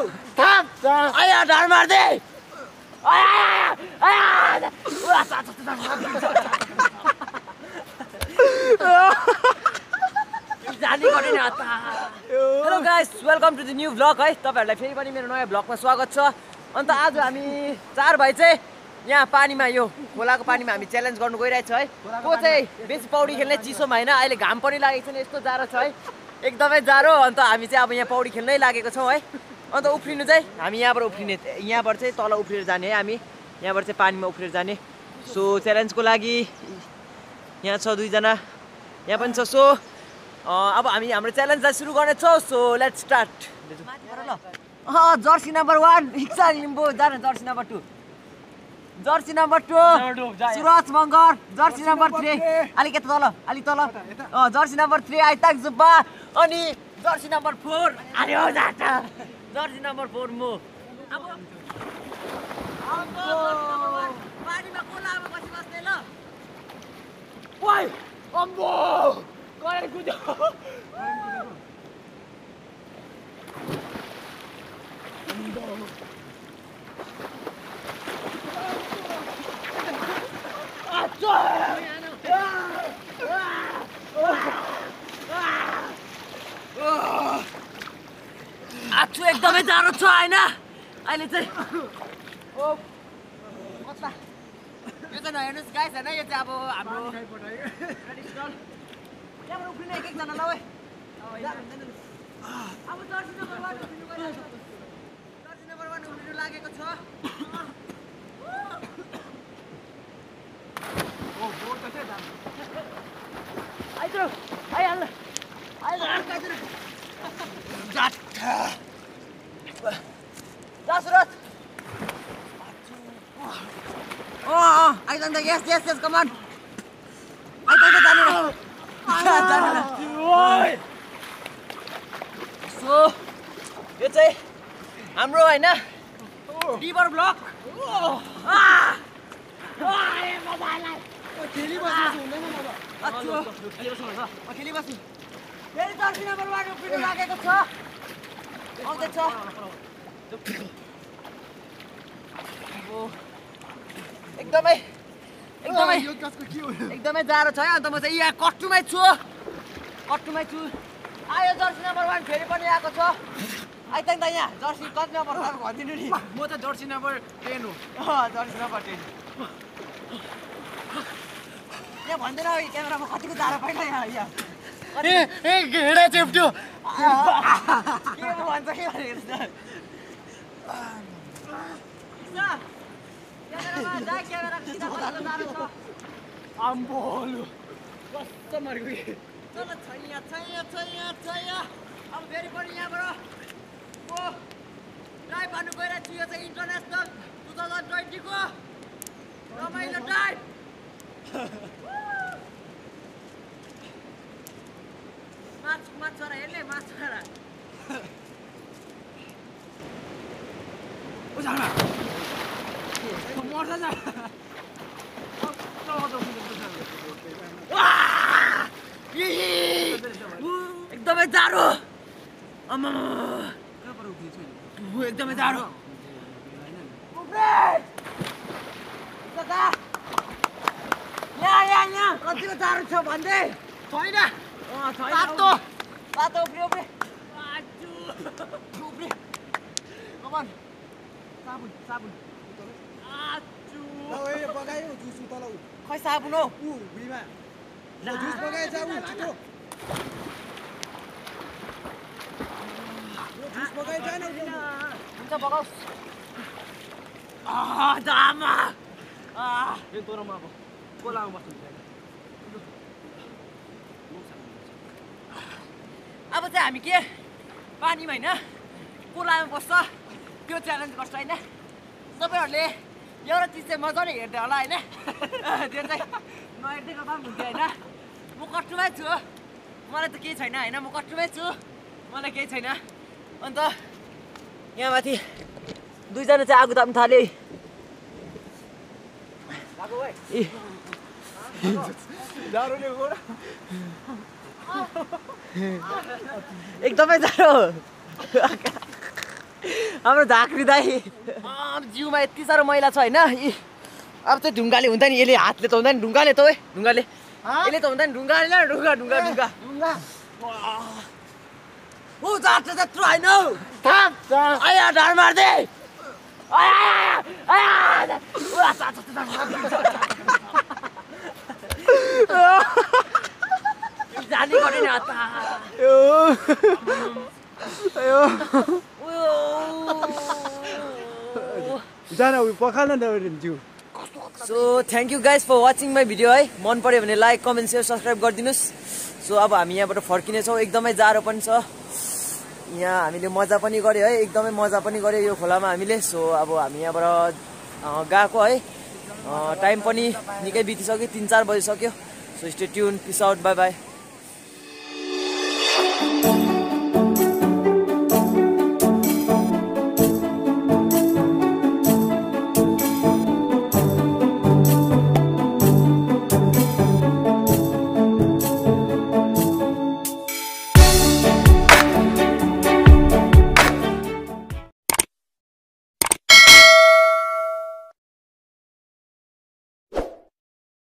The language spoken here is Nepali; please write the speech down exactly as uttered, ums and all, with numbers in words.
थाम आया डर मार दे आया आया जानी गर्ने नि आता hello guys welcome to the new vlog है तपाईहरुलाई फेरि पनि मेरो नयाँ भ्लगमा स्वागत छ अन्त आज हामी चार भाइ चाहिँ यहाँ पानीमा यो खोलाको पानीमा हामी च्यालेन्ज गर्नु गइरहेछ है को चाहिँ बेसी पौडी खेल्ने चिसोमा हैन अहिले घाम पनि लागेको छैन यस्तो जाडो छ है एकदमै जाडो अन्त हामी चाहिँ अब यहाँ पौडी खेल्नै लागेको छौं है अन्त उफ्रिनु चाहिँ हामी यहाँबाट उफ्रिने यहाँबाट चाहिँ तल उफ्रेर जाने है हामी यहाँबाट चाहिँ पानीमा उफ्रेर जाने सो च्यालेन्जको लागि यहाँ छ दुई जना यहाँ पनि छ सो अब हामी हाम्रो च्यालेन्जलाई सुरु गर्ने छौं सो लेट्स स्टार्ट ल अ जर्सी नम्बर एक इक्सा लिम्बू जान जर्सी नम्बर दुई जर्सी नम्बर दुई सुरज मगर जर्सी नम्बर तीन अलिकति तल अलि तल अ जर्सी नम्बर तीन आइताक जुब्बा अनि जर्सी नम्बर चार अरे हो जाटा जर्सी नम्बर चार मो अब पानीमा कोलामा बसी बस्ने ल ओइ अम्बो गएर कुद्यो आछु एकदमै जाडो छ हैन अहिले चाहिँ ओ कता यो चाहिँ हेर्नुस् गाइस हैन यो चाहिँ अब हाम्रो ट्रेडिसनल यहाँ उफ्रिने एक एक जना ल ओइ अब जर्सी नम्बर एक उफ्रिनु गइरहेको छ जर्सी नम्बर एक उफ्रिनु लागेको छ ओ बोट त छ आइत्रो आइहाल्नु आइहाल्नु जाट जा सुरज ओ आइजान त यस यस यस कम अन आइजान त जानु ओइ सो यो चाहिँ हाम्रो हैन रिभर ब्लक आ ओए मोबाइललाई खेली बस्नु हुँदैन अब अच्छा खेली बस्नु हुन्छ खेली बस्नु फेरि जर्सी नम्बर एक उफ्रिनु लागेको छ आउँदैछ एकदमै एकदमै एकदमै जाडो छ है अन्त म चाहिँ यहाँ कट्टुमै छु कट्टुमै छु आयो जर्सी नम्बर एक फेरि पनि आएको छ आइत नि त यहाँ जर्सी कति नम्बर छ भनिदिनु नि म त जर्सी नम्बर दस हो अँ जर्सी नम्बर दस यहाँ भन्दैन क्यामेरामा कतिको जाडो पाइन यहाँ यहाँ ए ए घेडा चेप्ट्यो के भन्छ के हेर्छ क्यामेरामा जा क्यामेरा किन कस्तो जाडो छ आम्बोलु कस्तो मर्को के चल छैया छैया छैया छैया अब फेरि पनि यहाँबाट ओ ड्राइभ गर्नु गइरहेको छु यो चाहिँ इन्टरनेसनल टु थाउजन्ड ट्वेन्टी को रमाइलो ड्राइभ माछ माछ छोरा हेर्ने माछ छोरा ओ जाना मर्छ जा एकदमै जाडो आमा एकदमै जाडो यहाँ यहाँ यहाँ कतिको जाडो छ भन्दै छैन तातो तातो उफ्रे उफ्रे उफ्रे कमान साबुन साबुन आचु ओए बगायो जुस तल खै साबुन हो उ भुइँमा ल जुस बगाए जा उ छिटो जुस बगाए जा न हुन्छ बगाऊ आ दामा आ ए तोरमा अब कोलामा बस्नु अब चाहिँ हामी के पानीमा हैन कोलामा बस्छ त्यो च्यालेन्ज गर्छ हैन तपाईहरुले एउटा चिज चाहिँ मजाले हेर्दै होला हैन त्यो चाहिँ नहेर्दै गर्दा पनि हुन्थ्यो हैन म कट्टुमै छु मलाई त केही छैन हैन म कट्टुमै छु मलाई केही छैन अन्त यहाँ माथि दुईजना चाहिँ आगो ताप्न थाल्यो ए जाडोले गोरा एकदमै जाडो हाम्रो झाँक्री दाई जिउमा यति साह्रो मैला छ होइन अब चाहिँ ढुङ्गाले हुन्छ नि यसले हातले त हुँदैन ढुङ्गाले त है ढुङ्गाले यसले त हुँदैन ढुङ्गाले न ढुङ्गा ढुङ्गा ढुङ्गा ऊ जान्छ त्यत्रो होइन आया ढाड मार्दे जाने गरे नि आता जान उयो पखाल्न न जिउ so thank you guys for watching my video है मन पऱ्यो भने लाइक कमेन्ट सेयर सब्सक्राइब गरिदिनुहोस् सो अब हामी यहाँबाट फर्किनेछौँ एकदमै जाडो पनि छ यहाँ हामीले मजा पनि गऱ्यो है एकदमै मजा पनि गऱ्यो यो खोलामा हामीले सो अब हामी यहाँबाट गएको है टाइम पनि निकै बितिसक्यो तिन चार बजिसक्यो so stay tune peace out bye by